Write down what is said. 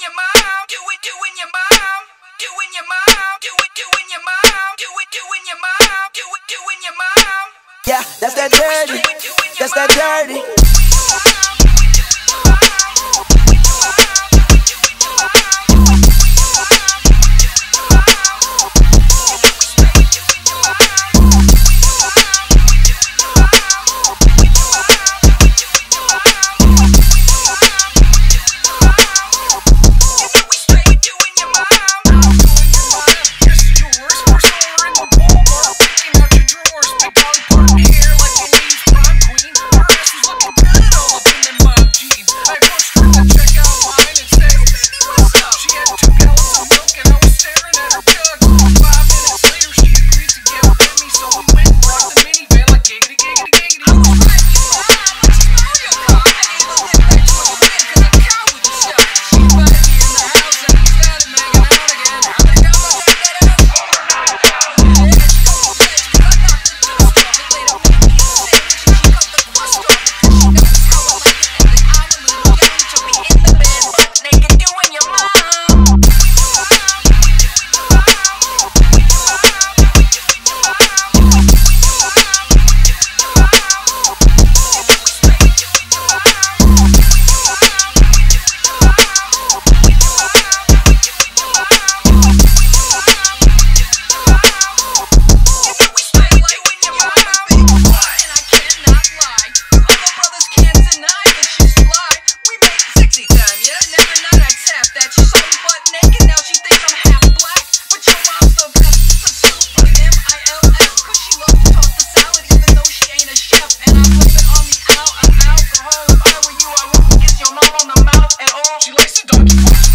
your mom, do it, doing your mom, doing your mom, do it, doing your mom, do it, doing your mom, do it, doing your mom. Yeah, that's that dirty. That's that dirty. She likes to dodge